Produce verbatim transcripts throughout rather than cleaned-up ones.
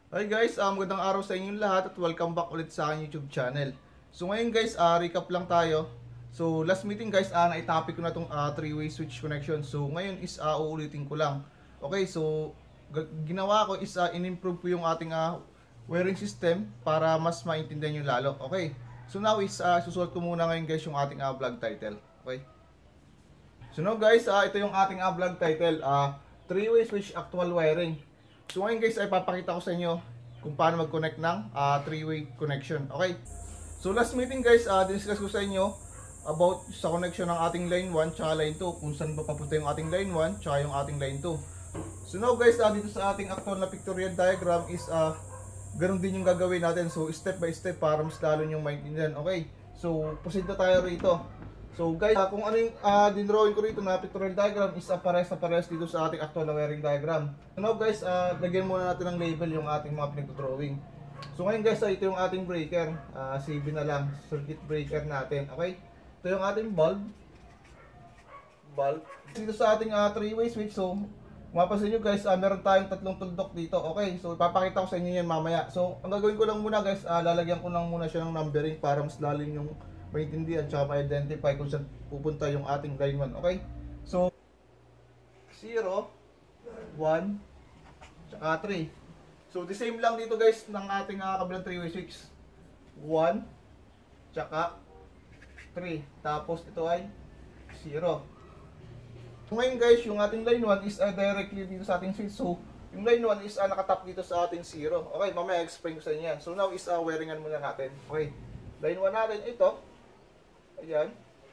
Hi guys, um, magandang araw sa inyong lahat at welcome back ulit sa aking YouTube channel. So ngayon guys, uh, recap lang tayo. So last meeting guys, uh, naitopic ko na itong uh, three-way switch connection. So ngayon is uh, uulitin ko lang. Okay, so ginawa ko is uh, in-improve ko yung ating uh, wiring system para mas maintindihan nyo lalo. Okay, so now is uh, susulat ko muna ngayon guys yung ating uh, vlog title. Okay. So now guys, uh, ito yung ating uh, vlog title, uh, three-way switch actual wiring. So ngayon guys ay papakita ko sa inyo kung paano mag-connect ng uh, three-way connection. Okay. So last meeting guys, uh, discuss ko sa inyo about sa connection ng ating line one tsaka line two, kung saan ba papunta yung ating line one tsaka yung ating line two. So now guys, uh, dito sa ating actual na pictorial diagram is uh, ganun din yung gagawin natin. So step by step para mas lalo yung maintindihan. Okay. So proceed na tayo rito. So guys, uh, kung ano yung uh, dinrawing ko rito na pictorial diagram is uh, pares na pares dito sa ating actual na wiring diagram. So now guys, uh, lagyan muna natin ng label yung ating mga pinag-drawing. So ngayon guys, uh, ito yung ating breaker, uh, C B na lang, circuit breaker natin. Okay, ito yung ating bulb. Bulb. Dito sa ating uh, three-way switch, so mapapansin nyo guys, uh, meron tayong tatlong tuldok dito. Okay, so ipapakita ko sa inyo yan mamaya. So ang gagawin ko lang muna guys, uh, lalagyan ko lang muna siya ng numbering para mas lalim yung maintindihan tsaka ma-identify kung saan pupunta yung ating line one. Okay? So, zero, one, tsaka three. So, the same lang dito guys ng ating uh, kabilang three-way switch. one, tsaka three. Tapos, ito ay zero. So, ngayon guys, yung ating line one is uh, directly dito sa ating switch. So, yung line one is uh, nakatap dito sa ating zero. Okay, mamaya explain ko sa inyo yan. So, now is uh, wiringan muna natin. Okay, line one natin, ito. Ayan.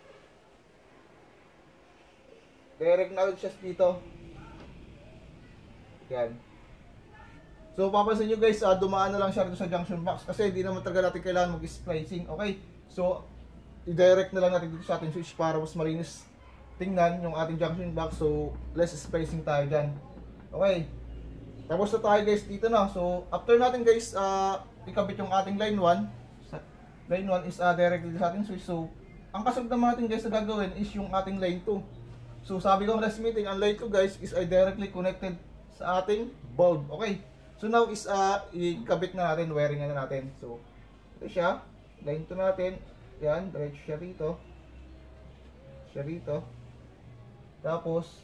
Direct na siya dito. Ayan. So, papansin nyo guys, uh, dumaan na lang siya dito sa junction box. Kasi hindi naman talaga natin kailangan mag-splicing. Okay. So, i-direct na lang natin dito sa ating switch para mas malinis tingnan yung ating junction box. So, less spacing tayo dyan. Okay. Tapos na tayo guys dito na. So, after natin guys, uh, ikabit yung ating line one. Line one is uh, directly sa ating switch. So, ang kasunod naman natin guys na gagawin is yung ating line two. So sabi ko last meeting, ang line two guys is uh, directly connected sa ating bulb. Okay. So now is uh, ikabit na natin, wiring na natin. So ito siya, line two natin. Yan, diretso siya rito. Siya rito. Tapos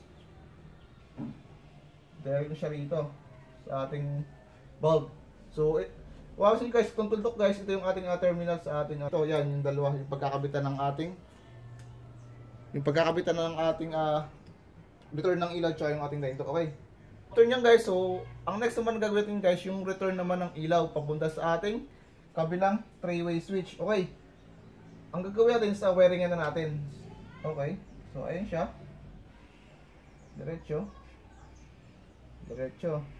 diretso siya rito sa ating bulb. So it, wow, so guys, itong tuldok guys, ito yung ating uh, terminal sa ating, uh, ito yan, yung dalawa, yung pagkakabitan ng ating, yung pagkakabitan ng ating uh, return ng ilaw tsaka yung ating line to. Okay. Return yan guys, so, ang next naman gagawin guys, yung return naman ng ilaw papunta sa ating kabilang three-way switch. Okay. Ang gagawin natin sa wiring na natin. Okay. So, ayun siya. Diretso. Diretso.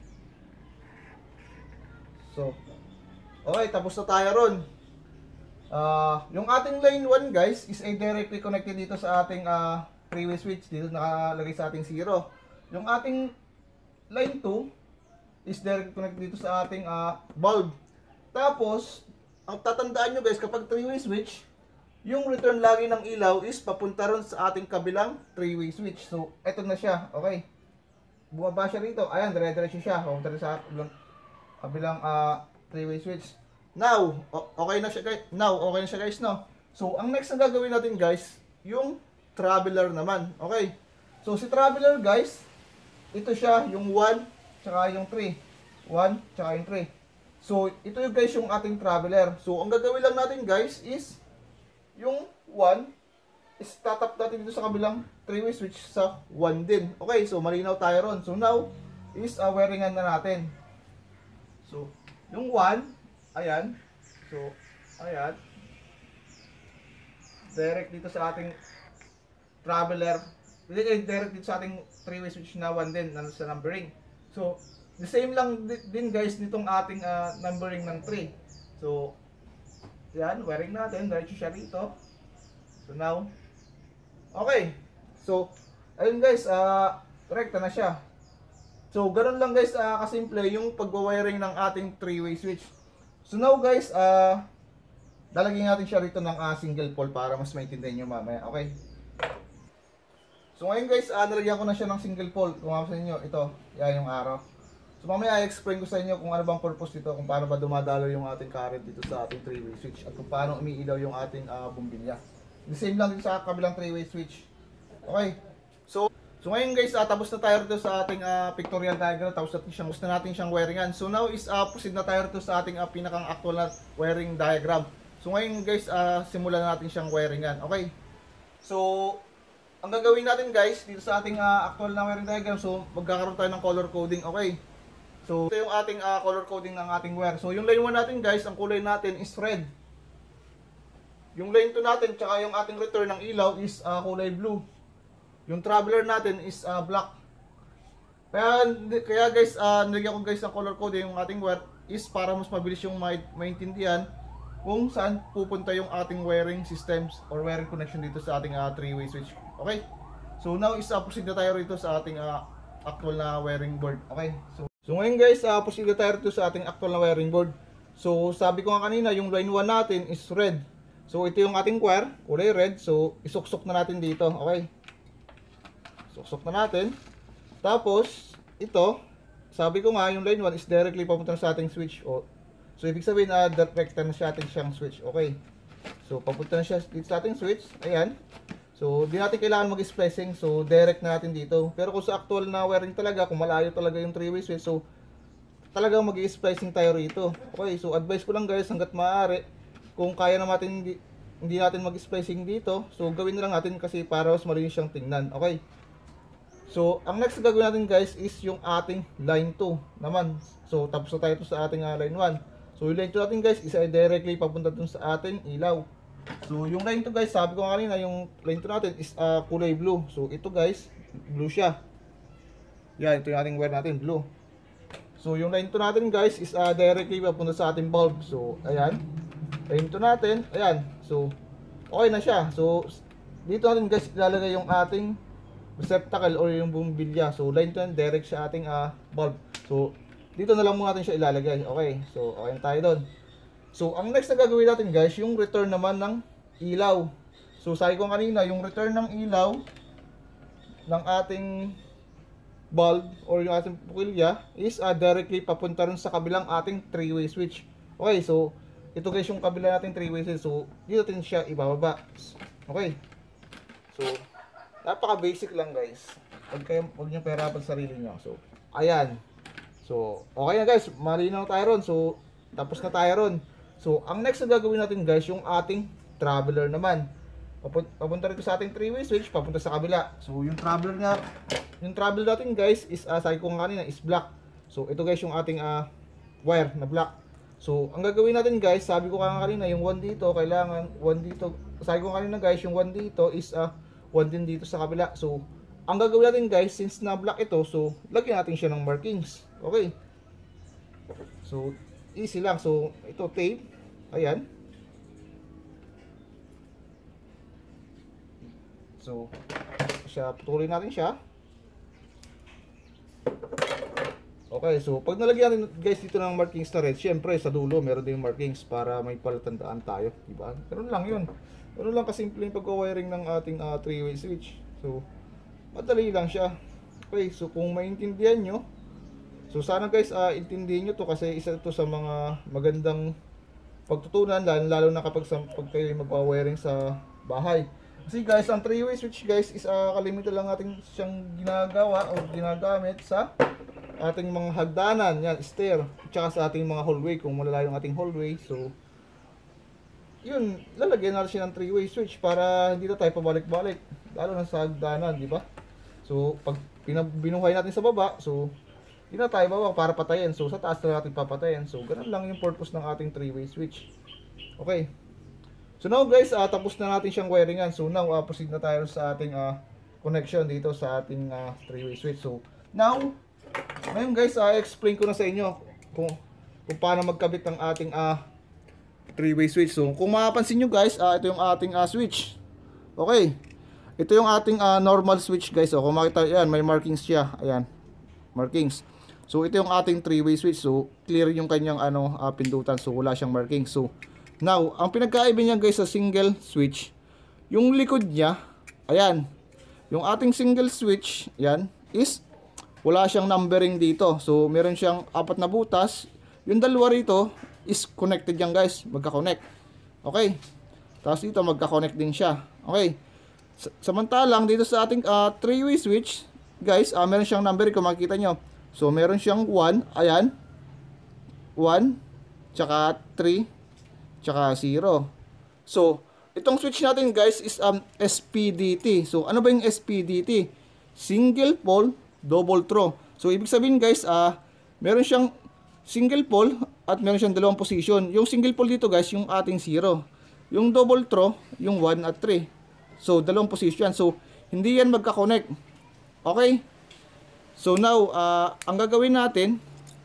So, okay, tapos na tayo ron. Uh, yung ating line one guys is a directly connected dito sa ating uh, three-way switch. Dito nakalagay sa ating zero. Yung ating line two is directly connected dito sa ating uh, bulb. Tapos, ang tatandaan nyo guys, kapag three-way switch, yung return lagi ng ilaw is papunta ron sa ating kabilang three-way switch. So, eto na siya. Okay. Bumaba siya rito. Ayan, dire-diretso siya. Papunta rin sa kabilang uh, three-way switch. Now, okay na siya guys. Now, okay na siya guys, no? So, ang next na gagawin natin guys, yung traveler naman. Okay. So, si traveler guys, ito siya, yung one, tsaka yung three. one, tsaka yung three. So, ito yung guys yung ating traveler. So, ang gagawin lang natin guys is, yung one, is tatap natin dito sa kabilang three-way switch sa one din. Okay, so malinaw tayo ron. So, now, is uh, wiringan na natin. So, yung one, ayan. So, ayan. Direct dito sa ating traveler. Direct dito sa ating three-way switch na one din, na sa numbering. So, the same lang din guys nitong ating uh, numbering ng three. So, yan, wiring natin. Diretso siya rito. So, now, okay. So, ayun guys, uh, rekta na siya. So, ganun lang guys, uh, kasimple yung pagwawiring ng ating three-way switch. So now guys, uh, lalagyan natin siya rito ng uh, single pole para mas maintindihan nyo mamaya. Okay. So ngayon guys, uh, nalagyan ko na siya ng single pole. Kung mapapansin nyo, ito, yan yung araw. So mamaya i-explain ko sa inyo kung ano bang purpose nito, kung paano ba dumadalo yung ating current dito sa ating three-way switch at kung paano umiilaw yung ating uh, bumbilya. The same lang din sa kabilang three-way switch. Okay. So so ngayon guys, uh, tapos na tayo dito sa ating uh, pictorial diagram, tapos natin siyang gusto natin siyang wiringan. So now is uh, proceed na tayo dito sa ating uh, pinakang actual na wiring diagram. So ngayon guys, uh, simulan na natin siyang wiringan. Okay. So ang gagawin natin guys dito sa ating uh, actual na wiring diagram, so magkakaroon tayo ng color coding. Okay. So, ito yung ating uh, color coding ng ating wire. So, yung line one natin guys, ang kulay natin is red. Yung line two natin, tsaka yung ating return ng ilaw is uh, kulay blue. Yung traveler natin is uh, black. Kaya, kaya guys, uh, nilagyan ko guys ng color coding yung ating wire is para mas mabilis yung ma maintindihan kung saan pupunta yung ating wiring systems or wiring connection dito sa ating uh, three-way switch. Okay? So, now is uh, proceed na tayo rito sa ating uh, actual na wiring board. Okay? So, So ngayon guys, uh, proceed tayo dito sa ating actual na wiring board. So sabi ko nga kanina, yung line one natin is red. So ito yung ating wire, kulay red. So isuksok na natin dito, okay? Suksok na natin. Tapos, ito, sabi ko nga, yung line one is directly papunta sa ating switch. O, so ibig sabihin na uh, direct na siya ating siyang switch, okay? So papunta na siya dito sa ating switch, ayan. So, di natin kailangan mag-splicing. So, direct na natin dito. Pero kung sa actual na wiring talaga, kung malayo talaga yung three-way switch, so, talagang mag-splicing tayo rito. Okay, so, advice ko lang guys, hanggat maaari, kung kaya na natin, hindi, hindi natin mag-splicing dito, so, gawin na lang natin kasi para mas malinis siyang tingnan. Okay. So, ang next na gagawin natin guys is yung ating line two naman. So, tapos na tayo sa ating uh, line one. So, yung line two natin guys is uh, directly papunta dun sa ating ilaw. So, yung line two guys, sabi ko kanina, yung line two natin is uh, kulay blue. So, ito guys, blue siya. Yan, ito yung ating wire natin, blue. So, yung line two natin guys is uh, directly papunta sa ating bulb. So, ayan. Line two natin, ayan. So, okay na siya. So, dito natin guys, ilalagay yung ating receptacle or yung bumbilya. So, line two natin, direct sa ating uh, bulb. So, dito na lang muna natin siya ilalagay. Okay, so, okay na tayo doon. So, ang next na gagawin natin guys, yung return naman ng ilaw. So, sabi ko kanina, yung return ng ilaw ng ating bulb or yung ating bumbilya is uh, directly papunta rin sa kabilang ating three-way switch. Okay, so, ito guys yung kabila nating three-way switch. So, dito natin siya ibababa. Okay. So, napaka-basic lang guys. Huwag kayo, huwag nyo pahirapan sarili nyo. So, ayan. So, okay na guys. Malinaw tayo ron. So, tapos na tayo ron. So, ang next na gagawin natin guys, yung ating traveler naman. Papunta rito sa ating three-way switch, papunta sa kabila. So, yung traveler nga, yung traveler natin guys is, uh, sabi ko kanina, is black. So, ito guys yung ating uh, wire na black. So, ang gagawin natin guys, sabi ko kanina, yung one dito, kailangan one dito. Sabi ko kanina guys, yung one dito is uh, one din dito sa kabila. So, ang gagawin natin guys, since na black ito, so, lagyan natin siya ng markings. Okay. So, easy lang. So, ito tape. Ayan. So, siya, putulin natin siya. Okay, so pag nalagyan natin guys dito ng markings na red, syempre sa dulo meron din yung markings para may palatandaan tayo, diba? Ganun lang yun. Ganun lang kasimple yung pag-wiring ng ating uh, three-way switch. So, madali lang siya. Okay, so kung maintindihan nyo, so sana guys, uh, intindihin nyo to kasi isa to sa mga magandang pagtutunan, lalo, lalo na kapag sa, pag kayo mag-wiring sa bahay. Kasi guys, ang three-way switch guys is uh, kalimitan lang natin siyang ginagawa o ginagamit sa ating mga hagdanan, yan, stair, tsaka sa ating mga hallway, kung malalayo yung ating hallway. So, yun, lalagyan natin siya ng three-way switch para hindi na tayo pabalik-balik, lalo na sa hagdanan, di ba? So, pag binuhay natin sa baba, so, hindi na tayo baba para patayin. So, sa taas na natin papatayin. So, ganun lang yung purpose ng ating three-way switch. Okay. So, now guys, uh, tapos na natin siyang wiringan. So, now, uh, proceed na tayo sa ating uh, connection dito sa ating uh, three-way switch. So, now, ngayon guys, uh, explain ko na sa inyo kung, kung paano magkabit ng ating uh, three-way switch. So, kung mapapansin nyo guys, uh, ito yung ating uh, switch. Okay. Ito yung ating uh, normal switch guys. So, kung makita, yan, may markings siya. Ayan, markings. So, ito yung ating three-way switch. So, clear yung kanyang ano, uh, pindutan. So, wala siyang markings. So, now, ang pinagkaiba niya guys sa single switch, yung likod niya, ayan, yung ating single switch, yan, is wala siyang numbering dito. So meron siyang apat na butas. Yung dalawa rito is connected yan guys, magka-connect. Okay. Tapos dito magka-connect din siya. Okay. Samantalang dito sa ating uh, three-way switch, guys, uh, meron siyang numbering kung makikita nyo. So meron siyang one, ayan. one, tsaka three, tsaka zero. So, itong switch natin guys is um, S P D T. So, ano ba yung S P D T? Single pole, double throw. So, ibig sabihin guys, uh, meron siyang single pole at meron siyang dalawang position. Yung single pole dito guys, yung ating zero. Yung double throw, yung one at three. So, dalawang position. So, hindi yan magka-connect. Okay? So, now, uh, ang gagawin natin,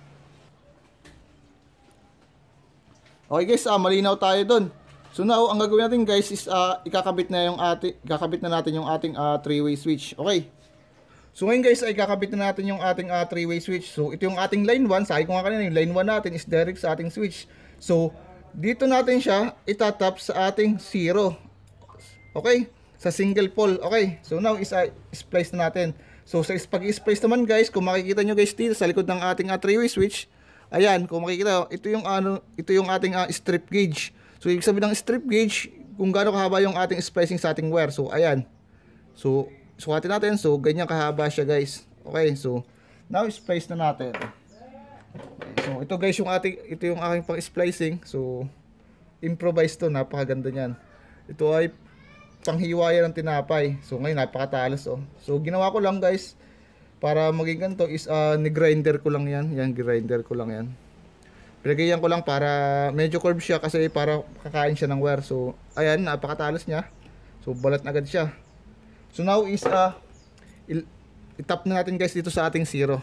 okay guys, uh, malinaw tayo dun. So now, ang gagawin natin guys is uh, ikakabit na yung ating ikakabit na natin yung ating uh, three-way switch. Okay. So ngayon guys, ay ikakabit na natin yung ating uh, three-way switch. So ito yung ating line one. Sabi ko nga kanina, yung line one natin is direct sa ating switch. So dito natin siya itatap sa ating zero. Okay? Sa single pole. Okay. So now is uh, splice na natin. So sa pag-i-splice naman guys, kung makikita nyo guys dito sa likod ng ating uh, three-way switch, ayan, kung makikita, ito yung ano, ito yung ating uh, strip gauge. So, ibig sabihin ng strip gauge, kung gaano kahaba yung ating splicing sa ating wire. So, ayan. So, sukatin natin. So, ganyan kahaba siya, guys. Okay, so, now, splice na natin. Okay, so, ito guys, yung ating, ito yung aking pang-splicing. So, improvise to. Napakaganda niyan. Ito ay panghiwaya ng tinapay. So, ngayon, napakatalas, oh. So, ginawa ko lang, guys, para maging ganito is, uh, ni-grinder ko lang yan. Yan, grinder ko lang yan. Pinagayan ko lang para medyo curve siya kasi para kakain siya ng wire. So, ayan, napakatalas niya. So, balat na agad siya. So, now is, uh, itap na natin guys dito sa ating zero.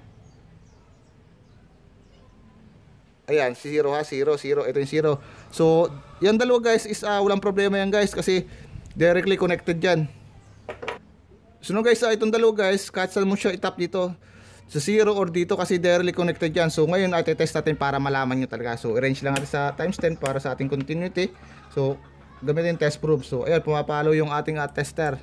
Ayan, si zero ha, zero, zero. Ito yung zero. So, yan dalawa guys is, uh, walang problema yan guys kasi directly connected yan. So, no guys, uh, itong dalawa guys, kahit saan mo siya itap dito, sa zero or dito kasi directly connected yan. So ngayon ay test natin para malaman nyo talaga. So arrange lang natin sa times ten para sa ating continuity. So gamitin test proof. So ayan, pumapalo yung ating uh, tester.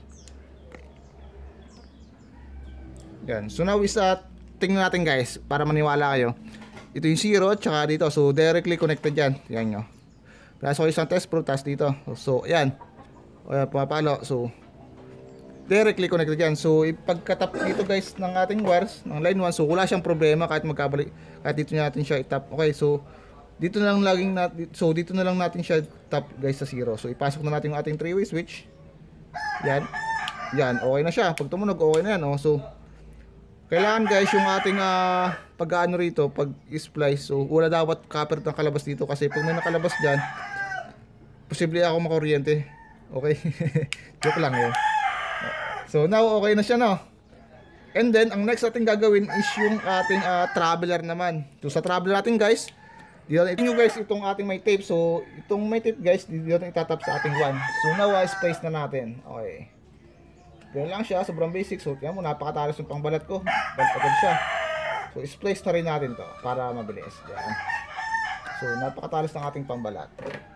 Yan. So now is uh, tingnan natin guys para maniwala kayo. Ito yung zero at saka dito. So directly connected yan. Yan nyo. So isang test proof tas dito. So ayan. Ayan, pumapalo. So directly connected yan. So ipagkatap dito guys ng ating wires ng line one, so wala siyang problema kahit magkabalik, kahit dito natin siya itap. Okay, so dito na lang laging natin, so dito na lang natin siya tap guys sa zero. So ipasok na natin yung ating three-way switch. Yan. Yan, okay na siya. Pag tumunog, okay na yan, oh. So kailangan guys yung ating uh, pag-aano rito, pag-splice. So wala dapat copper na kalabas dito kasi pag may nakalabas diyan, posible ako makuryente. Okay. Joke lang yun. So now okay na siya, no? And then ang next natin gagawin is yung ating uh, traveler naman. So sa traveler natin guys, dito natin guys itong ating may tape. So itong may tape guys, dito natin itatap sa ating one. So now uh, space na natin. Okay. Ganyan lang siya, sobrang basic. So kaya mo, napakatalas yung pangbalat ko. Balat agad siya. So splice na rin natin to para mabilis. Yan. So napakatalas ng ating pangbalat.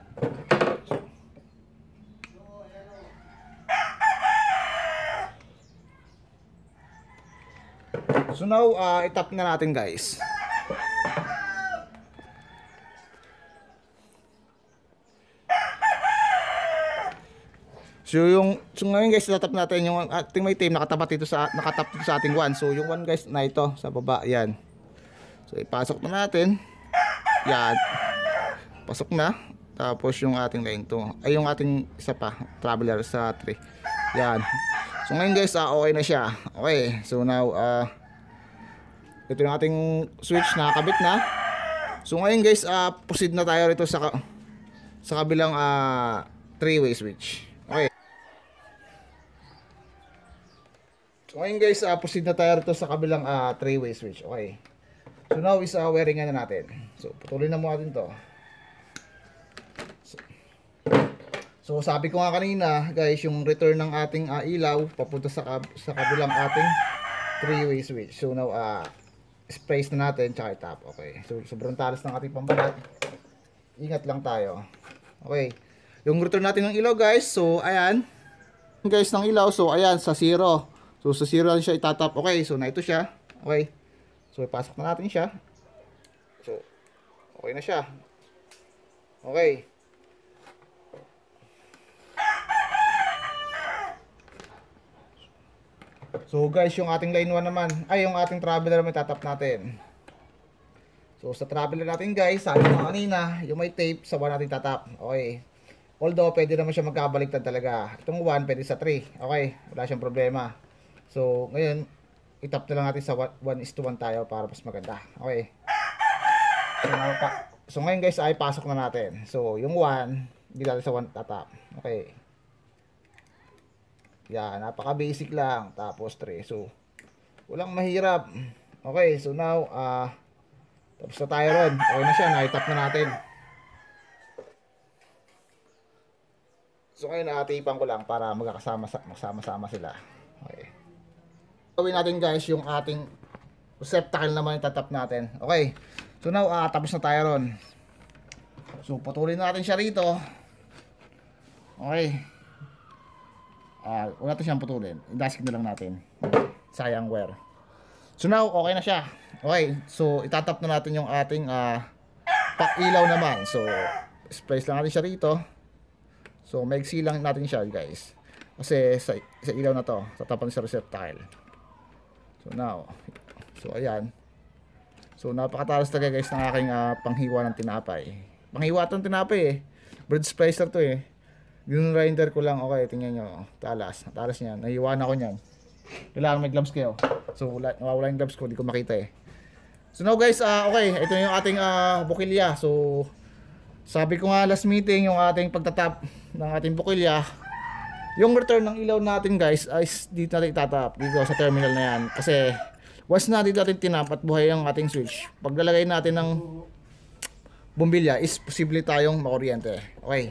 So now, uh, itap na natin guys. So yung, so ngayon guys, itatap natin yung ating may tape nakatapat dito sa, nakatap dito sa ating one. So yung one guys na ito, sa baba, yan. So ipasok na natin. Yan. Pasok na. Tapos yung ating line two. Ay yung ating isa pa, traveler sa three. Yan. So ngayon guys, uh, okay na siya. Okay. So now, uh, ito yung ating switch, nakakabit na. So ngayon guys, uh, proceed na tayo rito sa sa kabilang uh, three-way switch. Okay. So ngayon guys, uh, proceed na tayo rito sa kabilang uh, three-way switch. Okay. So now is uh, wiring na natin. So patuloy na mo natin to. So, so sabi ko nga kanina guys, yung return ng ating uh, ilaw papunta sa, sa kabilang ating three-way switch. So now, uh, space na natin tsaka itap. Okay. So sobrang talas ng ating pambalat. Ingat lang tayo. Okay. Yung return natin ng ilaw guys. So ayan. Guys ng ilaw. So ayan sa zero. So sa zero lang siya itatap. Okay. So na ito siya. Okay. So ipasok na natin siya. So okay na siya. Okay. So guys, yung ating line one naman, ay yung ating traveler naman tatap natin. So sa traveler natin guys, sabi ko kanina, yung may tape sa one natin tatap. Okay. Although pwede naman siya magkabaliktad talaga. Itong one pwede sa three. Okay, wala siyang problema. So ngayon, itap na lang natin sa one is to one tayo para mas maganda. Okay. So, so ngayon guys ay pasok na natin. So yung one, hindi natin sa one tatap. Okay. Yan, napaka basic lang. Tapos three. So walang mahirap. Okay, so now ah uh, tapos na tayo ron. Okay na siya, na-tap na natin. So ngayon naatipan ko lang para magkakasama magsama-sama sila. Okay. Gawin natin guys yung ating receptacle naman itatap natin. Okay. So now uh, tapos na tayo ron. So putulin natin siya rito. Okay. Ah, uh, wala natin siyang putulin. Idasik na lang natin. Sayang wear. So now okay na siya. Okay. So itatap na natin yung ating uh, pakilaw naman. So splice lang natin siya rito. So maiksi lang natin siya guys. Kasi sa, sa ilaw na to, tatapan sa receptacle. So now, so ayan. So napakatalas talaga guys ng aking uh, panghiwa ng tinapay. Panghiwa itong tinapay eh. Bread splicer to eh. Grinder ko lang. Okay, tingnan nyo. Talas. Talas niyan. Nahiwa na ko niyan. Kailangan may gloves kayo. So wala, nawawala yung gloves ko. Hindi ko makita eh. So now guys, uh, okay. Ito yung ating uh, bukilya. So sabi ko nga last meeting, yung ating pagtatap ng ating bukilya, yung return ng ilaw natin guys ay dito natin itatap dito sa terminal na yan. Kasi once na dito natin tinap at buhay ang ating switch, paglalagay natin ng bumbilya is posible tayong makuryente. Okay.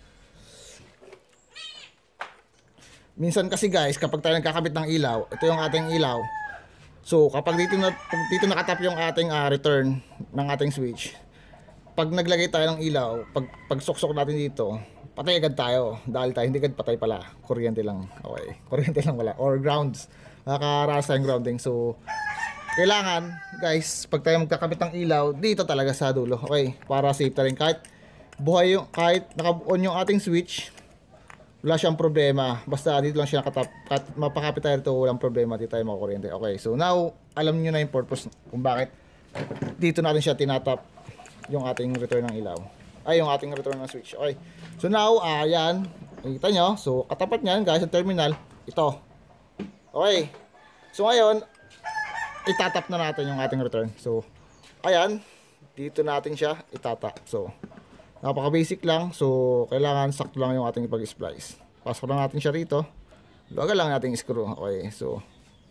Minsan kasi guys, kapag tayo nagkakabit ng ilaw, ito yung ating ilaw. So kapag dito na dito nakatap yung ating uh, return ng ating switch, pag naglagay tayo ng ilaw, pag pagsuksok natin dito, patay agad tayo. Dahil tayo hindi agad patay pala, kuryente lang. Okay, kuryente lang wala or grounds. Nakakarasa yung grounding. So kailangan guys, pag tayo magkakabit ng ilaw, dito talaga sa dulo. Okay, para safe ta rin kahit buhay yung kahit naka-on yung ating switch, wala siyang problema. Basta dito lang siya nakatap. At mapakapit tayo dito, walang problema, dito tayo makakuryente. Okay, so now alam niyo na yung purpose kung bakit dito natin siya tinatap yung ating return ng ilaw. Ay, yung ating return ng switch. Okay. So now, ayan, uh, nakita nyo. So katapat niyan guys sa terminal, ito. Okay. So ngayon, itatap na natin yung ating return. So ayan, dito natin siya itatap. So napaka basic lang. So kailangan sakto lang yung ating pag-splice. Pasok lang natin siya rito. Luwagan lang natin screw. Okay. So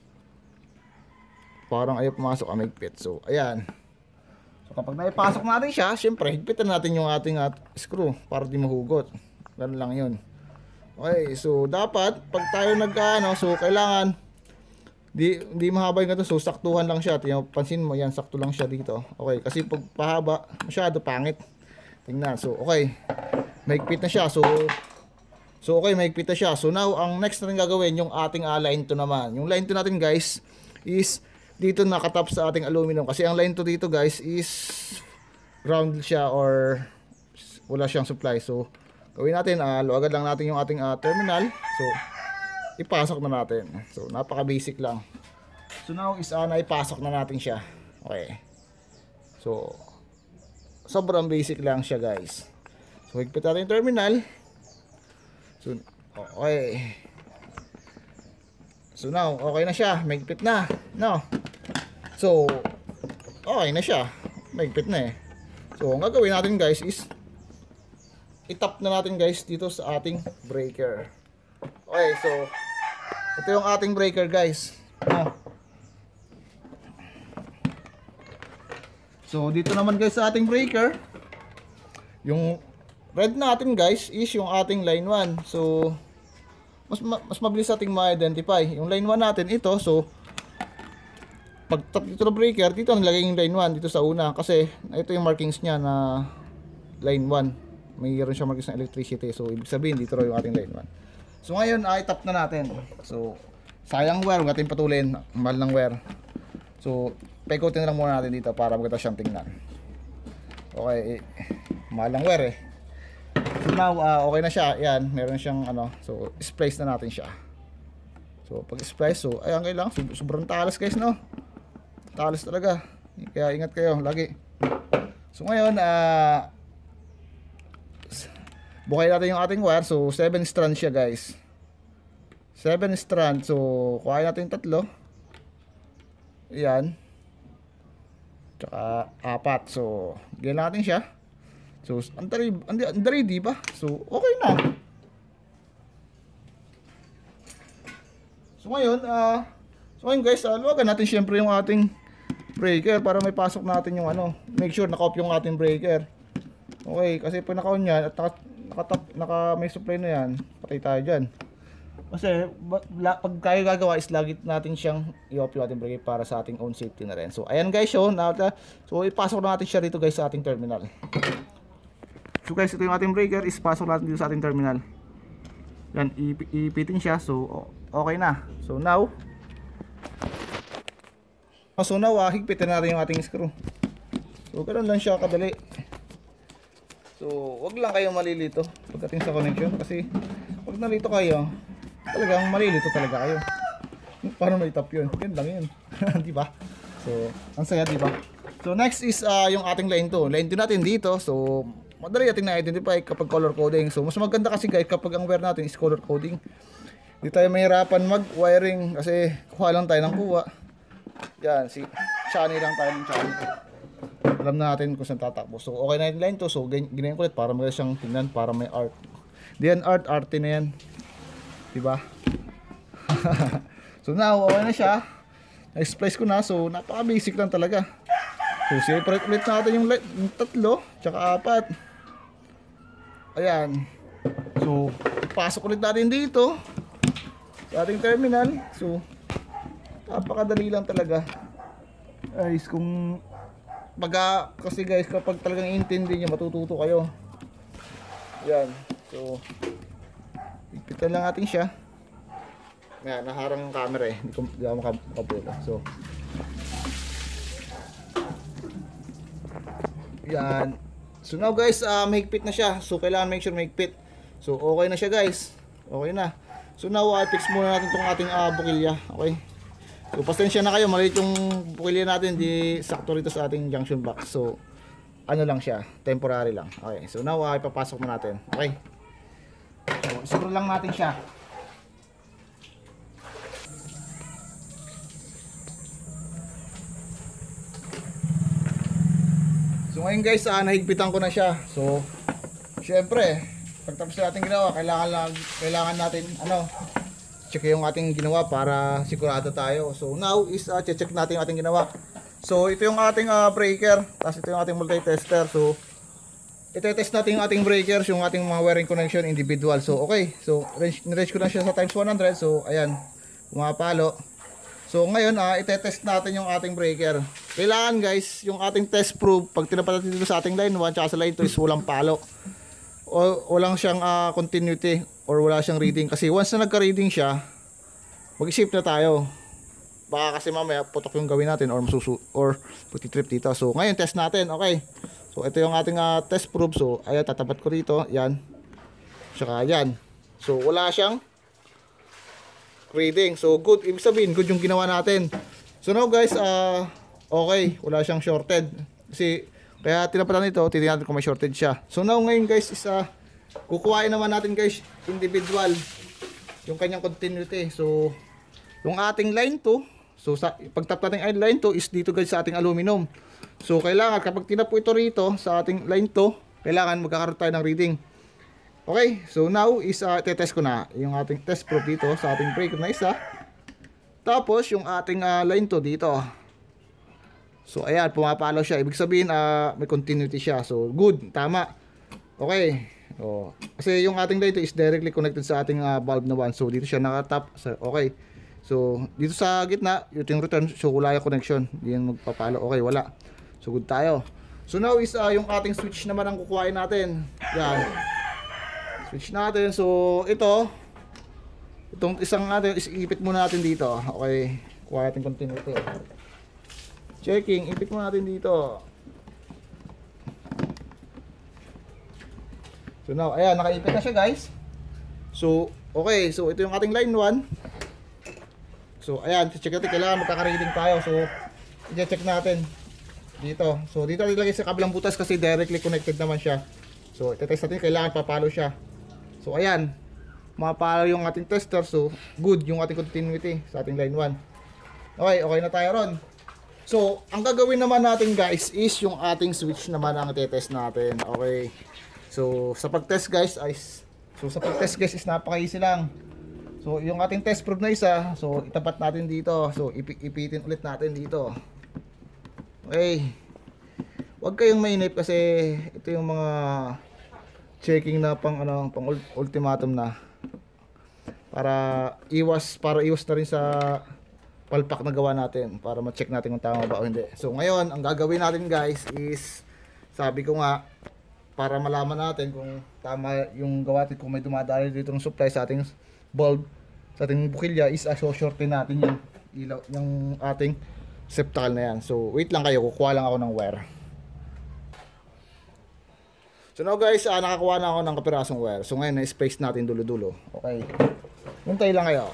parang ayaw pumasok ang higpit. So ayan. So kapag naipasok natin siya, syempre higpitan natin yung ating at screw para di mahugot. Ganun lang yun. Okay, so dapat pag tayo nag-ano, so kailangan di di mahaba yung ganito, so saktuhan lang siya. Tingnan, pansin mo yan, sakto lang siya dito. Okay, kasi pag pahaba, masyado pangit. Tingnan, so okay. Mahigpit na siya. So So okay, mahigpit na siya. So now ang next natin gagawin yung ating uh, line two naman. Yung line two natin guys is dito nakatap sa ating aluminum kasi ang line to dito guys is ground siya or wala siyang supply. So gawin natin, uh, luagad lang natin yung ating uh, terminal. So ipasok na natin. So napaka basic lang. So now is uh, naipasok na natin siya. Okay. So sobrang basic lang siya guys. So higpit natin yung terminal. So okay. So now okay na siya, mahigpit na. No. So, okay na siya. Mahigpit na eh. So, ang gagawin natin guys is itap na natin guys dito sa ating breaker. Okay, so ito yung ating breaker guys. No. So, dito naman guys sa ating breaker, yung red natin guys is yung ating line one. So, mas mas mabilis ating ma-identify. Yung line one natin ito, so pag tap dito na breaker, dito nilagay yung line one dito sa una kasi ito yung markings niya na line one. Mayroon siya markings ng electricity. So ibig sabihin dito raw yung ating line one. So ngayon ay tap na natin. So sayang wear, huwag natin patulin. Mahal ng wear. So, paikutin na lang muna natin dito para maganda siyang tingnan. Okay, eh, malang wear eh. So now, uh, okay na siya. Ayan, meron siyang ano. So, splice na natin siya. So, pag splice, so, ayan kayo lang. Sobrang talas guys, no? Talas talaga. Kaya ingat kayo, lagi. So, ngayon, ah, uh, bukay natin yung ating wire. So, seven strands siya guys. seven strands. So, kuhain natin yung tatlo. Ayan. Tsaka, apat. So, gawin natin siya. So, andari, andari di ba? So, okay na. So, ngayon, ah, uh, so ngayon guys, uh, luwagan natin syempre yung ating breaker para may pasok natin yung ano. Make sure naka-off yung ating breaker. Okay, kasi pag naka-on yan at naka, naka, naka may supply na yan, patay tayo dyan. Kasi pag kaya gagawa is lagi natin siyang i-off yung ating breaker para sa ating own safety na rin. So, ayan guys, so, na, so ipasok na natin siya rito guys sa ating terminal. So guys, ito yung ating breaker, is pasok natin dito sa ating terminal. Yan, ipitin siya. So, okay na. So now, so now, uh, higpitin natin yung ating screw. So, ganoon lang siya kadali. So, wag lang kayong malilito pagdating sa connection. Kasi, pag nalito kayo, talagang malilito talaga kayo. Paano may tap yun? Yan lang yun. Diba? So, ang saya, diba? So, next is uh, yung ating line two. Line two natin dito. So, madali natin na-identify kapag color coding. So, mas maganda kasi guys kapag ang wire natin is color coding. Hindi tayo mahirapan mag-wiring kasi kuha lang tayo ng kuha. Yan, si channel lang tayo ng channel. Alam natin kung saan tatakbo. So, okay na yung line to. So, ginayin ko ulit para maganda siyang tingnan, para may art. Diyan art, art na yan. Diba? So, now, okay na siya. Na-splice ko na. So, napaka-basic lang talaga. So, separate ulit natin yung, yung tatlo, tsaka apat. Ayan. So, ipasok ulit natin dito sa ating terminal. So, napakadali lang talaga. Guys, kung baga, kasi guys, kapag talagang intindi nyo, matututo kayo. Ayan. So, ipitan lang natin siya. Ayan, naharang ang camera eh. Hindi ko, hindi ako makabuto. So, yan. So now guys, uh, mahigpit na siya. So kailangan make sure mahigpit. So okay na siya guys. Okay na. So now, uh, fix muna natin itong ating uh, bukilya. Okay. So pasensya na kayo, maliit yung bukilya natin, di sakto rito sa ating junction box. So ano lang siya, temporary lang. Okay. So now, uh, ipapasok na natin. Okay. So siguro lang natin siya. So ngayon guys, uh, nahigpitan ko na siya. So syempre, pagtapos natin ginawa, kailangan lang, kailangan natin ano, check yung ating ginawa para sigurado tayo. So now is uh, check natin yung ating ginawa. So ito yung ating uh, breaker, tapos ito yung ating multi-tester. So ite-test natin yung ating breakers, yung ating mga wiring connection individual. So okay, so range ko na siya sa times one hundred. So ayan, pumapalo. So ngayon, uh, ite-test natin yung ating breaker. Kailangan guys, yung ating test probe, pag tinapat natin dito sa ating line one tsaka sa line two is walang palo. O walang siyang uh, continuity or wala siyang reading. Kasi once na nagka-reading siya, mag-isip na tayo. Baka kasi mamaya putok yung gawin natin or masusu or puti-trip dito. So ngayon, test natin. Okay. So ito yung ating uh, test probe. So ayan, tatapat ko dito. Yan. Saka yan. So wala siyang reading. So good, ibig sabihin good yung ginawa natin. So now guys, uh, okay, wala siyang shorted. Kasi kaya tinapatan nito, titingnan natin kung may shorted siya. So now ngayon guys is uh, kukuhain naman natin guys individual yung kanyang continuity. So yung ating line two, so sa pagtap natin ay line two is dito guys sa ating aluminum. So kailangan kapag tinapo ito rito sa ating line two, kailangan magkakaroon tayo ng reading. Okay, so now is uh, tetest ko na yung ating test probe dito sa ating breaker na isa. Tapos yung ating uh, line two dito. So ayan, pumapalo siya. Ibig sabihin uh, may continuity siya. So good, tama. Okay. Oh, kasi yung ating line two is directly connected sa ating uh, bulb na one. So dito siya nakatap. So, okay. So dito sa gitna, yung return, so wala yung connection. Hindi yan magpapalo. Okay, wala. So good tayo. So now is uh, yung ating switch naman ang kukuhain natin. Yan. Switch natin. So ito, itong isang natin, isipit muna natin dito. Okay, kuha natin continuity. Checking, ipit mo natin dito. So now, ayan, nakaipit na siya guys. So, okay, so ito yung ating line one. So, ayan, check natin, kailangan magkaka-reading tayo. So, i-check natin dito. So, dito nilagay sa kabilang butas kasi directly connected naman siya. So, iti-test natin, kailangan papalo siya. So, ayan, mapalo yung ating tester. So, good yung ating continuity sa ating line one. Okay, okay na tayo ron. So, ang gagawin naman natin guys is yung ating switch naman ang iti-test natin. Okay. So, sa pag-test guys, ay, so sa pag-test guys is napaka-easy lang. So, yung ating test probe na isa, so itapat natin dito. So, ipi ipitin ulit natin dito. Okay. Huwag kayong mainip kasi ito yung mga checking na pang ano, pang ultimatum na. Para iwas, para iwas na rin sa palpak na gawa natin para ma-check natin kung tama ba o hindi. So, ngayon, ang gagawin natin guys is sabi ko nga para malaman natin kung tama yung gawa natin, kung may dumadali dito ng supply sa ating bulb, sa ating bukilya is aso-shortin natin yung ilaw, yung ating septal na yan. So wait lang kayo, kukuha lang ako ng wire. So now guys, ah, nakakuha na ako ng kapirasong wire. So ngayon na-space natin dulo-dulo. Okay, hintay lang kayo,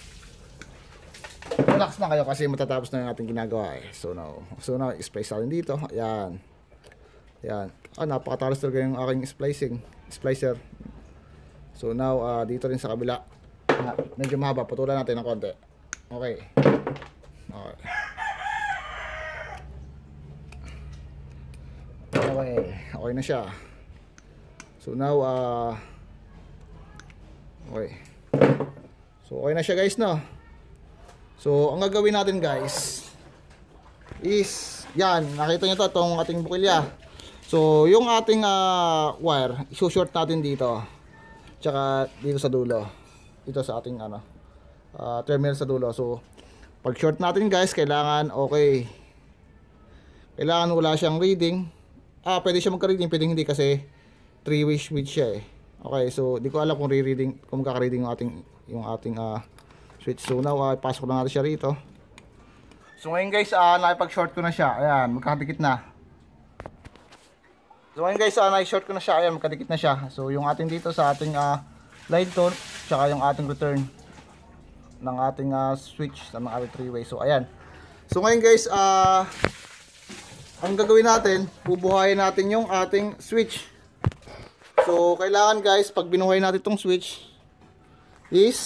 relax lang kayo kasi matatapos na yung ating ginagawa eh. So now, so now space natin dito. Ayan. Yan. Ah, napakatalas talaga yung aking splicing, splicer. So now, uh, dito rin sa kabila. Ah, medyo mahaba, putulan natin ng konti. Okay. Okay. Okay. Okay na siya. So now, uh, okay. So okay na siya guys, no? So, ang gagawin natin guys is, yan, nakita nyo to, itong ating bukilya. So, yung ating uh, wire, i-short natin dito. Tsaka dito sa dulo. Dito sa ating ano, uh, terminal sa dulo. So, pag short natin guys, kailangan okay. Kailangan wala siyang reading. Ah, pwede siya magka-reading, pwede hindi kasi three-way switch siya eh. Okay, so di ko alam kung re-reading, kung magkaka-reading yung ating, yung ating uh, switch. So now, uh, pasok na natin siya rito. So ngayon guys, uh, nakipag-short ko na siya. Ayan, magkakadikit na. So ngayon guys, uh, na-short ko na siya. Ayan, magkadikit na siya. So yung ating dito sa ating uh, line tone, tsaka yung ating return ng ating uh, switch sa mga ating three-way. So ayan. So ngayon guys, uh, ang gagawin natin, bubuhayin natin yung ating switch. So kailangan guys, pag binuhay natin itong switch is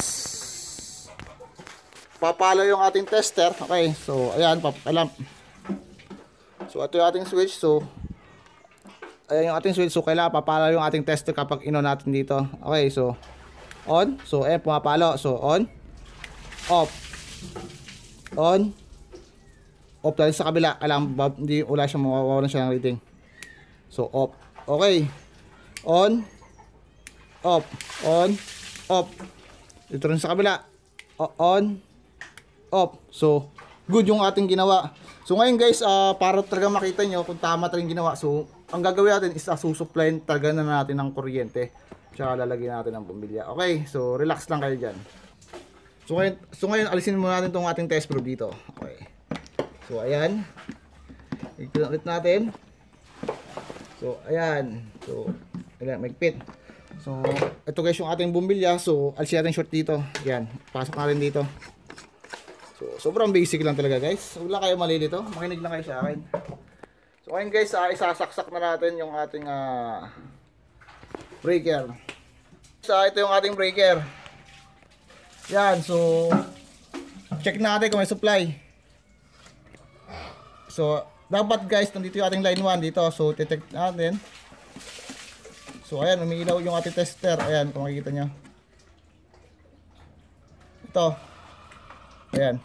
papalo yung ating tester. Okay, so ayan, papalam. So ito yung ating switch. So ayan yung ating switch. So kailangan papalo yung ating tester kapag ino natin dito. Okay, so on. So ayan, pumapalo. So on, off, on, off. Dahil sa kabila, alam, hindi, wala siyang mawawalan siya ng reading. So off. Okay, on, off, on, off. Dito rin sa kabila, on, off. So good yung ating ginawa. So ngayon guys, uh, para talaga makita nyo kung tama talagang ginawa, so ang gagawin natin is uh, susupply talaga na natin ng kuryente, tsaka lalagyan natin ng bumbilya. Okay, so relax lang kayo dyan. So ngayon, so ngayon alisin muna natin itong ating test probe dito. Okay, so ayan, ikot ulit natin. So ayan, so ayan, magpit. So ito guys yung ating bumbilya. So alisin natin short dito. Ayan, pasok natin dito. So, sobrang basic lang talaga guys. Wala kayo malilito. Makinig lang kayo sa akin. So ngayon guys, uh, isasaksak na natin yung ating uh, breaker. So ito yung ating breaker. Yan, so check natin kung may supply. So dapat guys, nandito yung ating line one dito. So detect natin. So ayan, umiilaw yung ating tester. Ayan, kung makikita nyo. Ito. Ayan.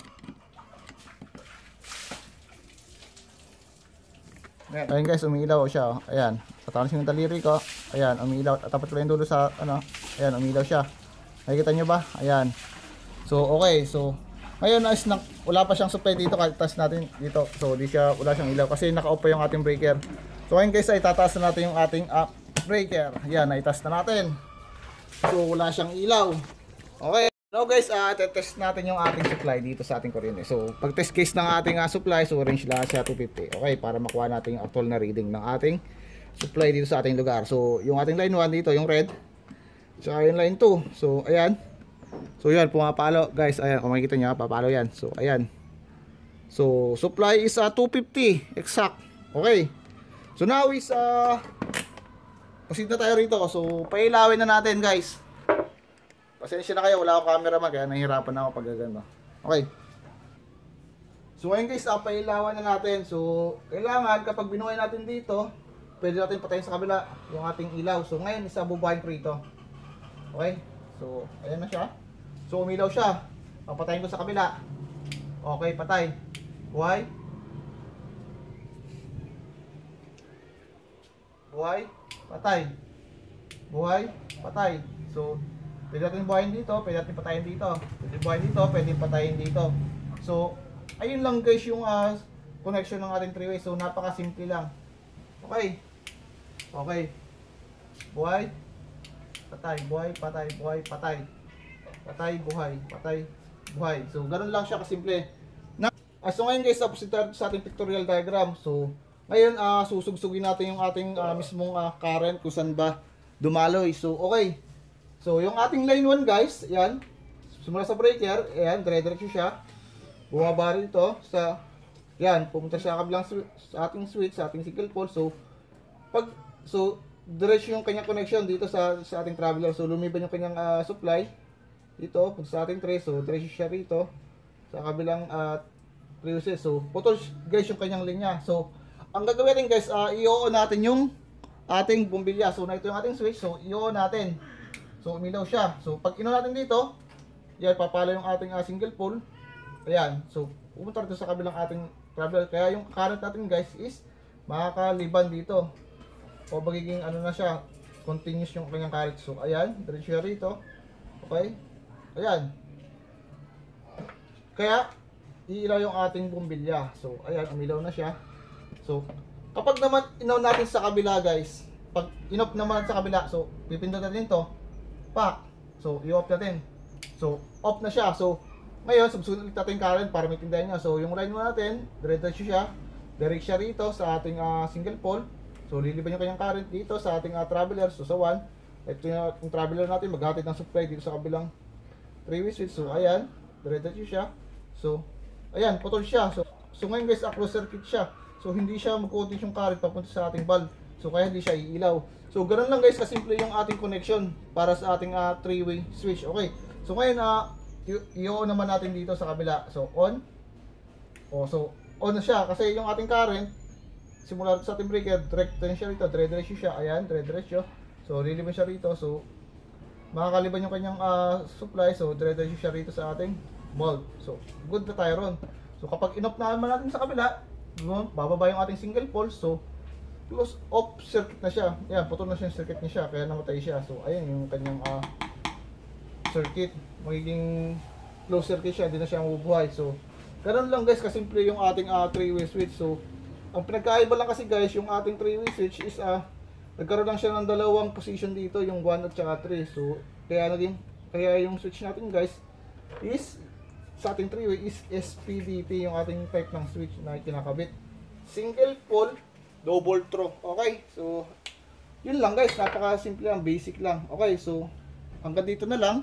Ayan guys, umiilaw siya. Oh. Ayan. Patalas yung daliri ko. Ayan, umiilaw. Tapat ko lang dulo sa ano. Ayan, umiilaw siya. Nakikita nyo ba? Ayan. So, okay. So, ngayon is na, wala pa siyang supply dito. Kahit test natin dito. So, di siya, wala siyang ilaw. Kasi naka-off pa yung ating breaker. So, ngayon guys, ay tataas na natin yung ating uh, breaker. Ayan, naitaas na natin. So, wala siyang ilaw. Okay. Now guys, uh, test natin yung ating supply dito sa ating kuryente. So, pag test case ng ating uh, supply, so range lang siya two fifty. Okay, para makuha natin yung actual na reading ng ating supply dito sa ating lugar. So, yung ating line one dito, yung red. So, yung line two. So, ayan. So, yan, pumapalo. Guys, ayan, kung makikita nyo, papalo yan. So, ayan. So, supply is uh, two fifty. Exact. Okay. So, now is, uh, proceed na tayo rito. So, pailawin na natin guys. Pasensya na kayo, wala akong cameraman kaya nahihirapan na ako pag gagano. Okay. So ngayon guys, uh, pailawan na natin. So kailangan kapag binuhay natin dito, pwede natin patayin sa kabila yung ating ilaw. So ngayon isa bubuhayin ko rito. Okay. So ayan na siya. So umilaw siya. Papatayin ko sa kabila. Okay, patay. Buhay. Buhay. Patay. Buhay. Patay. So pwede natin buhayin dito, pwede natin patayin dito. Pwede buhayin dito, pwede patayin dito. So, ayun lang guys yung uh, connection ng ating three-way. So, napaka-simple lang. Okay. Okay. Buhay. Patay. Buhay. Patay. Buhay. Patay. Patay. Buhay. Patay. Buhay. So, ganun lang siya kasimple. Na, uh, so, ngayon guys, tapos ito sa ating pictorial diagram. So, ngayon, uh, susugsugin natin yung ating uh, mismong uh, current kung saan ba dumaloy. So, okay. So, yung ating line one guys, yan. Sumula sa breaker, ayan, dire-diretso siya. Bumaba rito sa, yan, pumunta siya kabilang sa ating switch, sa ating single pole. So, pag, so, diretso yung kanyang connection dito sa, sa ating traveler. So, lumiban yung kanyang uh, supply dito, punta sa ating tray. So, diretso siya rito sa kabilang uh, fuses. So, putol guys yung kanyang linya. So, ang gagawin natin guys, uh, i-on natin yung ating bumbilya. So, na ito yung ating switch. So, i-on natin. So, umilaw siya. So, pag ino natin dito, yan, papalo yung ating uh, single pole. Ayan. So, pupunta rito sa kabilang ating traveler. Kaya yung current natin guys is makakaliban dito. O magiging ano na siya, continuous yung kanyang current. So, ayan. Diretso siya rito. Okay. Ayan. Kaya, iilaw yung ating bumbilya. So, ayan. Umilaw na siya. So, kapag naman inaw natin sa kabila guys, pag inop naman sa kabila, so, pipindot natin to. Pak. So, i-off natin. So, off na siya. So, ngayon, subsunod ulit natin current para maintindihan nyo. So, yung line one natin, diretso siya. Direct siya rito sa ating uh, single pole. So, liliban yung kanyang current dito sa ating uh, traveler. So, sa one. Ito yung, yung traveler natin, maghatid ng supply dito sa kabilang three-way switch. So, ayan. Diretso siya. So, ayan, putol siya. So, so ngayon guys, closed circuit siya. So, hindi siya mag-contact yung current papunta sa ating bulb. So, kaya hindi siya iilaw. So, ganoon lang guys, kasimple yung ating connection para sa ating uh, three-way switch. Okay. So, ngayon, uh, i-on naman natin dito sa kabila. So, on. O, so, on na siya. Kasi yung ating current, simula sa ating breaker, direct na siya rito. Dire-diretso siya. Ayan, dire-diretso. So, liliban siya rito. So, makakaliban yung kanyang uh, supply. So, dire-diretso siya rito sa ating bulb. So, good na tayo ron. So, kapag in-off naman natin sa kabila, bababa yung ating single pole. So, close off circuit na siya. Yan, putol na siya yung circuit niya siya. Kaya namatay siya. So, ayan yung kanyang uh, circuit. Magiging close circuit siya. Hindi na siya mabubuhay. So, ganun lang guys. Kasimple yung ating uh, three-way switch. So, ang pinagkaiba lang kasi guys, yung ating three-way switch is, uh, nagkaroon lang siya ng dalawang position dito. Yung one at saka three. So, kaya naging, kaya yung switch natin guys, is, sa ating three-way is S P D T yung ating type ng switch na kinakabit. Single pole, double throw. Okay, so yun lang guys, napaka-simple lang, basic lang. Okay, so hanggang dito na lang.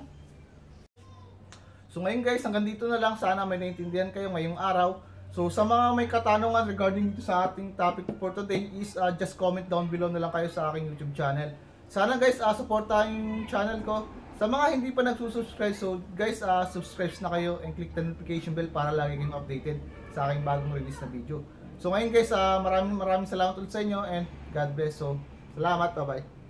So ngayon guys, hanggang dito na lang. Sana may naintindihan kayo ngayong araw. So sa mga may katanungan regarding dito sa ating topic for today is uh, just comment down below na lang kayo sa aking YouTube channel. Sana guys, uh, supportahan yung channel ko. Sa mga hindi pa nagsusubscribe, so guys, uh, subscribe na kayo and click the notification bell para lagi kayong updated sa aking bagong release na video. So ngayon guys, uh, maraming maraming salamat ulit sa inyo and God bless. So salamat, bye bye.